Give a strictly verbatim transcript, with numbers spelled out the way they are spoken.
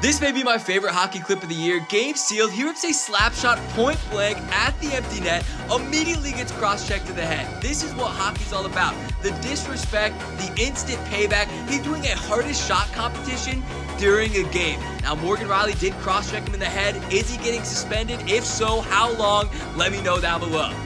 This may be my favorite hockey clip of the year. Game sealed. He rips a slap shot point blank at the empty net. Immediately gets cross-checked to the head. This is what hockey's all about. The disrespect, the instant payback. He's doing a hardest shot competition during a game. Now, Morgan Rielly did cross-check him in the head. Is he getting suspended? If so, how long? Let me know down below.